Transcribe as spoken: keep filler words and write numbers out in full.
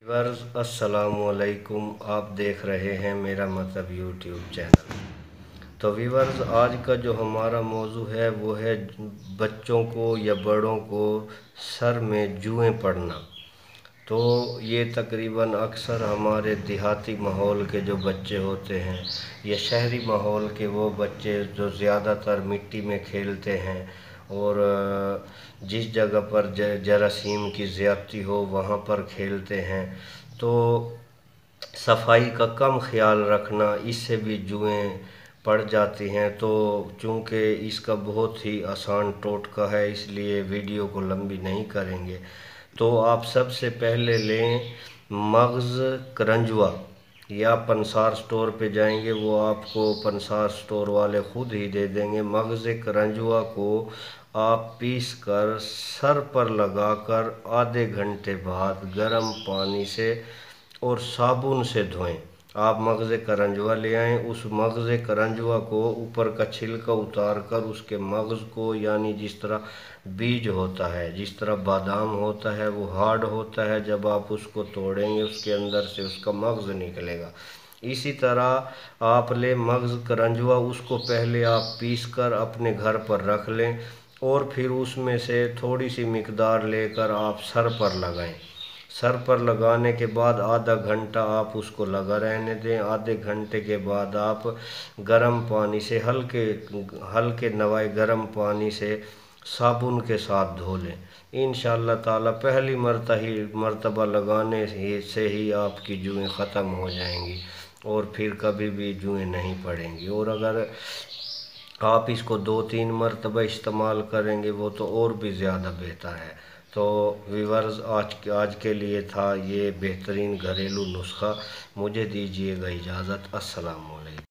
Viewers अस्सलामुअलैकुम, आप देख रहे हैं मेरा मतलब यूट्यूब चैनल। तो व्यूअर्स, आज का जो हमारा मौजू है वो है बच्चों को या बड़ों को सर में जुएं पड़ना। तो ये तकरीबन अक्सर हमारे देहाती माहौल के जो बच्चे होते हैं या शहरी माहौल के वो बच्चे जो ज़्यादातर मिट्टी में खेलते हैं और जिस जगह पर जरासीम की ज़्यादती हो वहाँ पर खेलते हैं, तो सफाई का कम ख्याल रखना, इससे भी जुएं पड़ जाती हैं। तो चूँकि इसका बहुत ही आसान टोटका है, इसलिए वीडियो को लंबी नहीं करेंगे। तो आप सबसे पहले लें मगज़ करंजवा, या पंसार स्टोर पे जाएंगे, वो आपको पंसार स्टोर वाले ख़ुद ही दे देंगे। मगज़ करंजवा को आप पीस कर सर पर लगाकर आधे घंटे बाद गर्म पानी से और साबुन से धोएं। आप मगज़ करंजवा ले आएँ, उस मगज़ करंजवा को ऊपर का छिलका उतार कर उसके मगज़ को, यानी जिस तरह बीज होता है, जिस तरह बादाम होता है वो हार्ड होता है, जब आप उसको तोड़ेंगे उसके अंदर से उसका मगज़ निकलेगा। इसी तरह आप ले मगज़ करंजवा, उसको पहले आप पीस कर अपने घर पर रख लें और फिर उसमें से थोड़ी सी मिकदार लेकर आप सर पर लगाएं। सर पर लगाने के बाद आधा घंटा आप उसको लगा रहने दें। आधे घंटे के बाद आप गर्म पानी से, हल्के हल्के नवाए गर्म पानी से साबुन के साथ धो लें। इंशाअल्लाह ताला पहली मरता ही मर्तबा लगाने से ही आपकी जुएं ख़त्म हो जाएंगी और फिर कभी भी जुएं नहीं पड़ेंगी। और अगर आप इसको दो तीन मरतबा इस्तेमाल करेंगे वो तो और भी ज़्यादा बेहतर है। तो व्यूअर्स, आज के आज के लिए था ये बेहतरीन घरेलू नुस्खा। मुझे दीजिएगा इजाज़त। अस्सलाम वालेकुम।